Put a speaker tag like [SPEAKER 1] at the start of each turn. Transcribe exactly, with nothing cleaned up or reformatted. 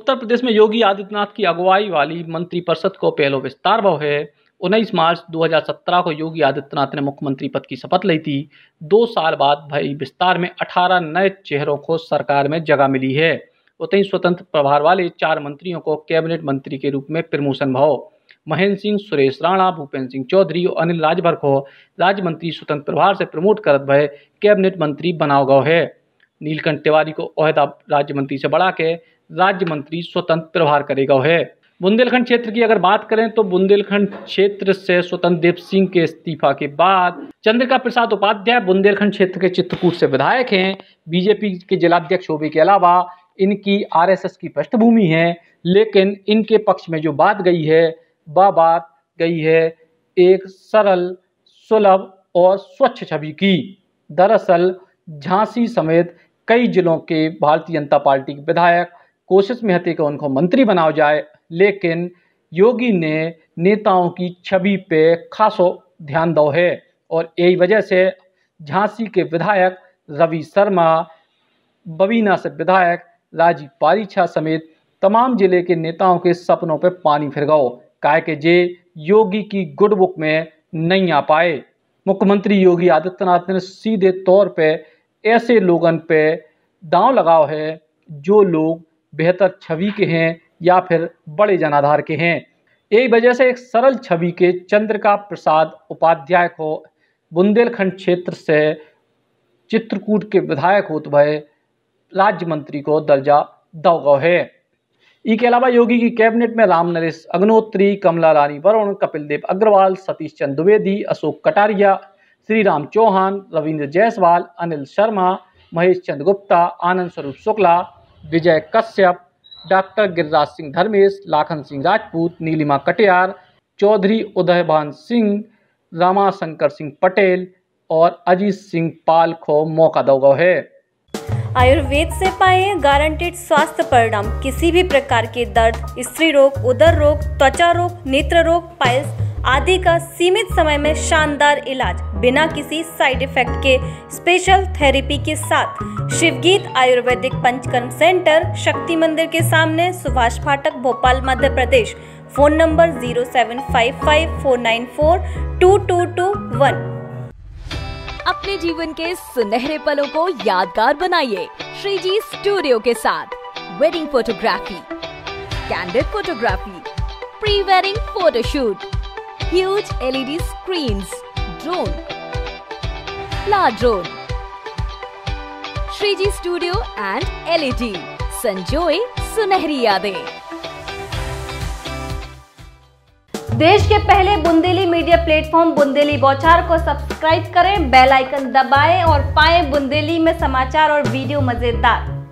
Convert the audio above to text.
[SPEAKER 1] उत्तर प्रदेश में योगी आदित्यनाथ की अगुवाई वाली मंत्रिपरिषद को पहलो विस्तार भव है। उन्नीस मार्च दो हज़ार सत्रह को योगी आदित्यनाथ ने मुख्यमंत्री पद की शपथ ली थी। दो साल बाद भई विस्तार में अठारह नए चेहरों को सरकार में जगह मिली है। उतनी स्वतंत्र प्रभार वाले चार मंत्रियों को कैबिनेट मंत्री के रूप में प्रमोशन भव। महेंद्र सिंह, सुरेश राणा, भूपेंद्र सिंह चौधरी और अनिल राजभर को राज्य मंत्री स्वतंत्र प्रभार से प्रमोट करत भय कैबिनेट मंत्री बनाओ गयो है। नीलकंठ तिवारी को ओहदा राज्य मंत्री से बढ़ा के राज्य मंत्री स्वतंत्र प्रभार करेगा है। बुंदेलखंड क्षेत्र की अगर बात करें तो बुंदेलखंड क्षेत्र से स्वतंत्र देव सिंह के इस्तीफा के बाद चंद्रिका प्रसाद उपाध्याय बुंदेलखंड क्षेत्र के चित्रकूट से विधायक हैं। बीजेपी के जिलाध्यक्ष होने के अलावा इनकी आरएसएस की पृष्ठभूमि है, लेकिन इनके पक्ष में जो बात गई है वह बात गई है एक सरल, सुलभ और स्वच्छ छवि की। दरअसल झांसी समेत कई जिलों के भारतीय जनता पार्टी के विधायक कोशिश में हते कि उनको मंत्री बनाया जाए, लेकिन योगी ने नेताओं की छवि पे खासो ध्यान दो है और यही वजह से झांसी के विधायक रवि शर्मा, बबीना से विधायक राजीव पारीछा समेत तमाम जिले के नेताओं के सपनों पे पानी फिर गयो, काहे कि जे योगी की गुड बुक में नहीं आ पाए। मुख्यमंत्री योगी आदित्यनाथ ने सीधे तौर पे ऐसे लोगों पे दांव लगाओ है जो लोग बेहतर छवि के हैं या फिर बड़े जनाधार के हैं। यही वजह से एक सरल छवि के चंद्रिका प्रसाद उपाध्याय को बुंदेलखंड क्षेत्र से चित्रकूट के विधायक होते भय राज्य मंत्री को दर्जा दो गयो है। इसके अलावा योगी की कैबिनेट में राम नरेश अग्निहोत्री, कमला रानी वरुण, कपिल देव अग्रवाल, सतीश चंद्र द्विवेदी, अशोक कटारिया, श्रीराम चौहान, रविंद्र जायसवाल, अनिल शर्मा, महेश चंद्र गुप्ता, आनंद स्वरूप शुक्ला, विजय कश्यप, डॉक्टर गिरिराज सिंह धर्मेश, लाखन सिंह राजपूत, नीलिमा कटियार, चौधरी उदयभान सिंह, रामाशंकर सिंह पटेल और अजीत सिंह पाल को मौका दो गयो है।
[SPEAKER 2] आयुर्वेद से पाए गारंटेड स्वास्थ्य परिणाम। किसी भी प्रकार के दर्द, स्त्री रोग, उदर रोग, त्वचा रोग, नेत्र रोग, पाइल्स आदि का सीमित समय में शानदार इलाज बिना किसी साइड इफेक्ट के स्पेशल थेरेपी के साथ शिवगीत आयुर्वेदिक पंचकर्म सेंटर, शक्ति मंदिर के सामने, Subhash Phatak, Bhopal, Madhya Pradesh. Phone number zero seven five five four nine four two two two one.
[SPEAKER 3] अपने जीवन के सुनहरे पलों को यादगार बनाइए श्रीजी स्टूडियो के साथ। Wedding photography, candid photography, pre wedding photoshoot, huge LED screens, drone, flower drone, Shreeji studio and LED, संजोए सुनहरी यादें।
[SPEAKER 2] देश के पहले बुंदेली मीडिया प्लेटफॉर्म बुंदेली बौछार को सब्सक्राइब करें, बेल आइकन दबाएं और पाएं बुंदेली में समाचार और वीडियो मजेदार।